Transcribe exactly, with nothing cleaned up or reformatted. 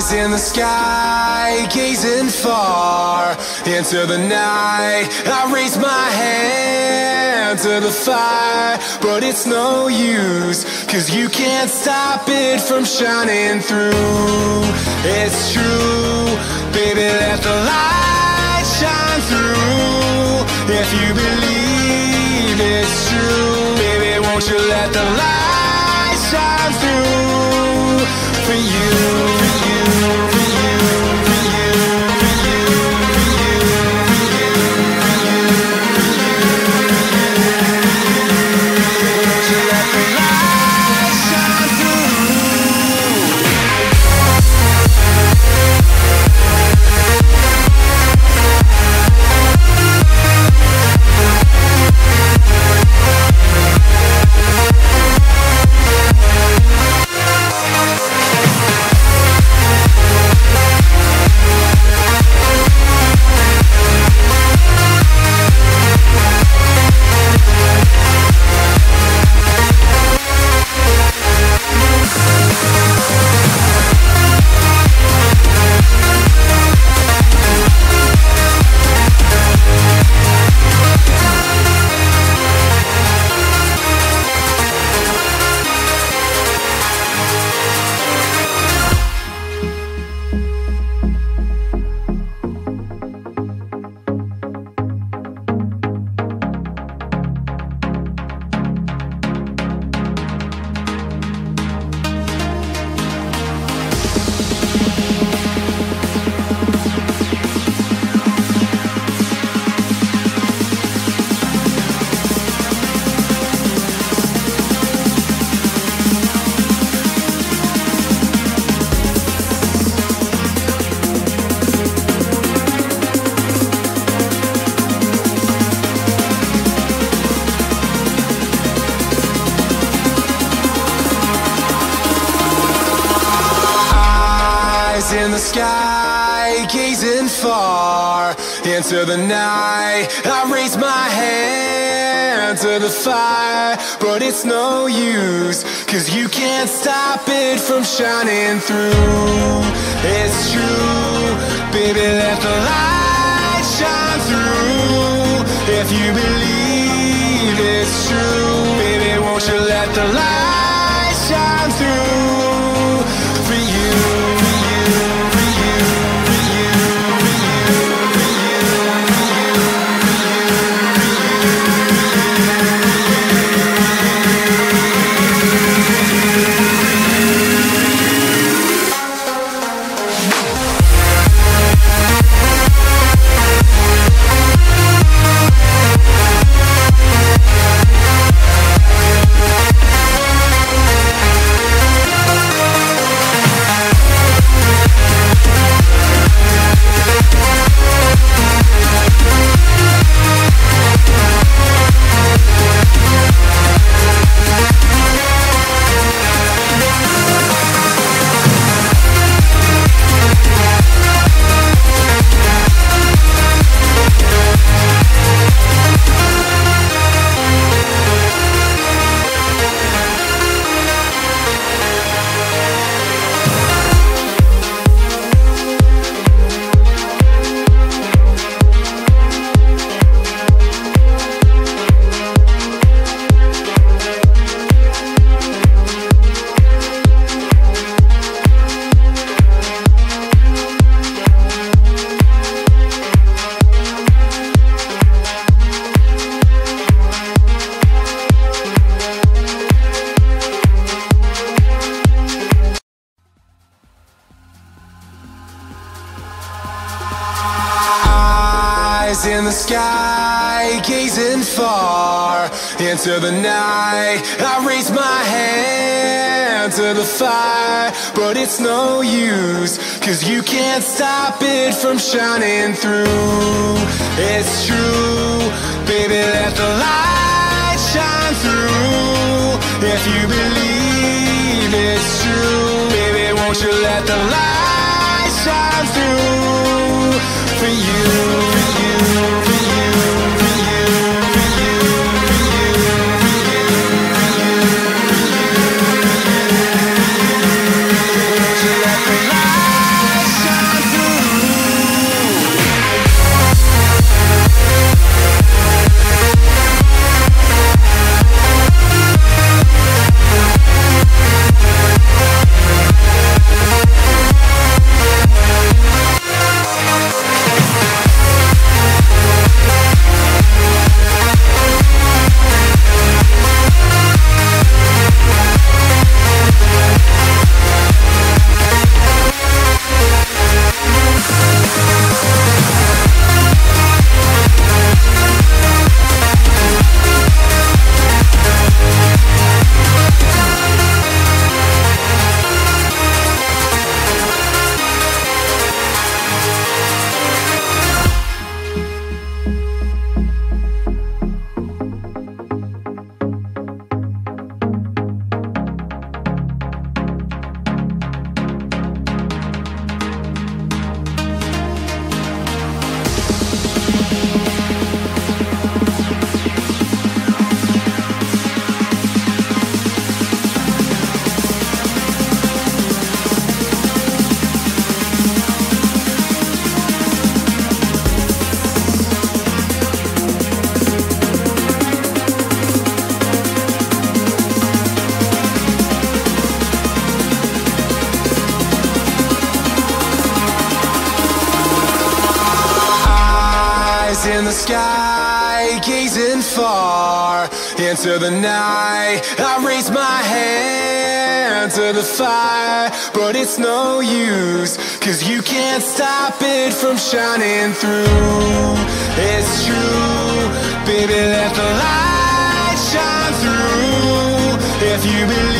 In the sky, gazing far into the night, I raise my hand to the fire, but it's no use, cause you can't stop it from shining through. It's true, baby, let the light shine through. If you believe it's true, baby, won't you let the light shine through for you. In the sky, gazing far into the night, I raise my hand to the fire, but it's no use, cause you can't stop it from shining through. It's true, baby, let the light shine through. If you believe it's true, baby, won't you let the light shine through for you. In the sky, gazing far into the night, I raise my hand to the fire, but it's no use, cause you can't stop it from shining through. It's true, baby, let the light shine through. If you believe it's true, baby, won't you let the light shine through for you. Let the light sky, gazing far into the night. I raise my hand to the fire, but it's no use, 'cause you can't stop it from shining through. It's true, baby, let the light shine through. If you believe